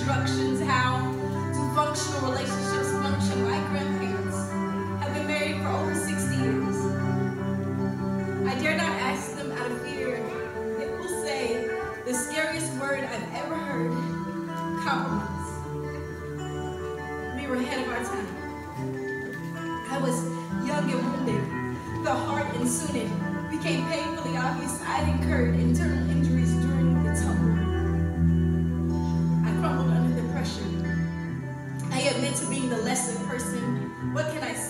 instructions how do functional relationships function. My grandparents have been married for over 60 years. I dare not ask them out of fear. They will say the scariest word I've ever heard, compromise. We were ahead of our time. I was young and wounded. The heart and soon it became painfully obvious I'd incurred internal injuries during the tumble. I crumbled under the pressure. I admit to being the lesser person. What can I say?